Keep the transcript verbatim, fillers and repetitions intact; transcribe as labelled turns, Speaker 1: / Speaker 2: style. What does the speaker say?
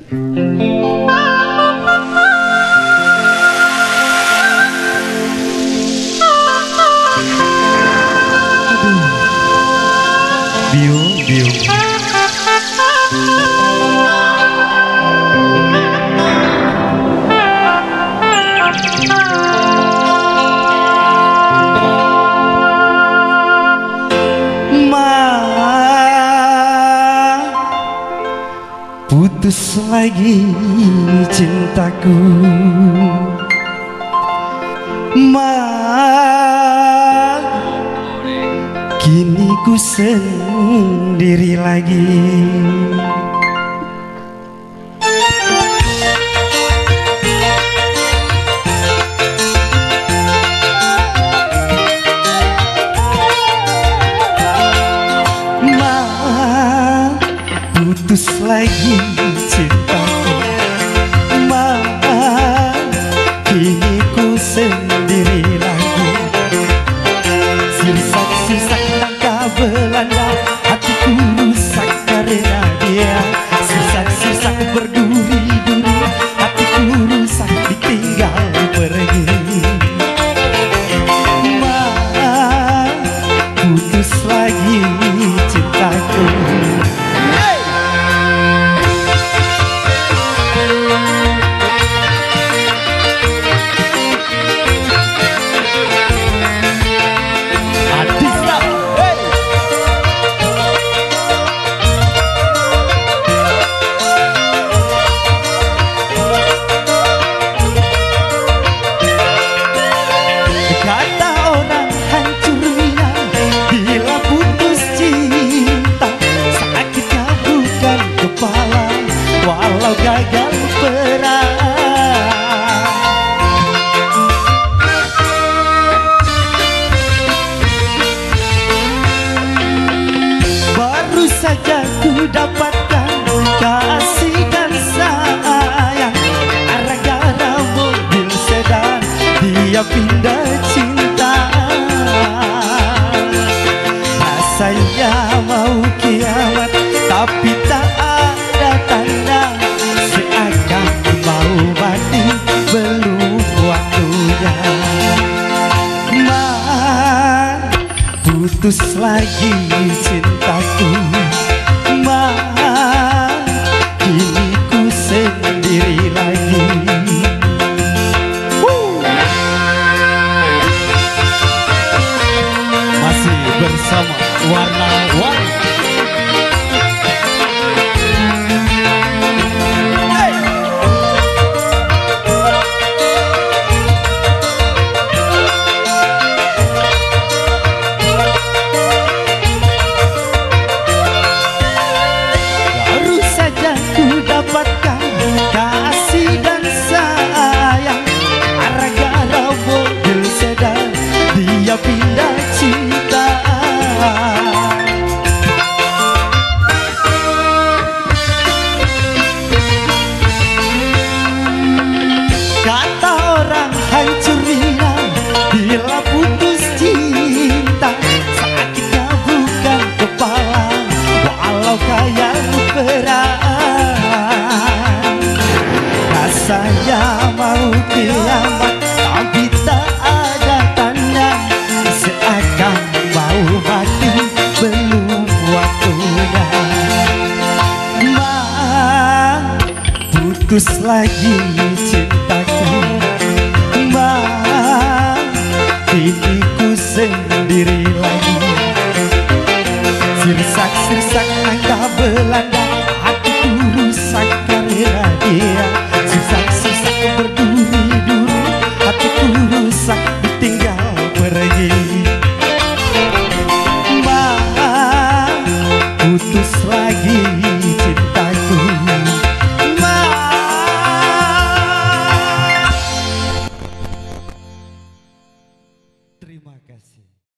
Speaker 1: Biung, biung. Putus lagi cintaku, Ma, kini ku sendiri lagi. Ma, putus lagi cintaku, Ma, kini ku sendiri lagi. Sisak-sisak langkah Belanda, hatiku rusak karena dia. Sisak-sisak berduri-duri, hatiku rusak ditinggal pergi. Ma, putus lagi cintaku. Walau gagal perang, baru saja ku dapatkan kasih dan sayang. Gara-gara mobil sedan dia pindah cinta. Rasanya mau kiamat tapi tak ada tanda, seakan mau mati belum waktunya. Ma, putus lagi cintaku, Ma, kini ku sendiri lagi. Woo! Masih bersama warna-warni. Dapatkan kasih dan sayang, gara-gara mobil sedan dia pindah cinta. Kata orang hancur ringan bila putus cinta, sakitnya bukan kepala walau kaya berat. Rasanya mau kiamat tapi tak ada tanda, seakan mau mati belum waktunya. Ma, putus lagi cintaku, Ma, kini ku sendiri lagi. Sirsak-sirsak angka Belanda,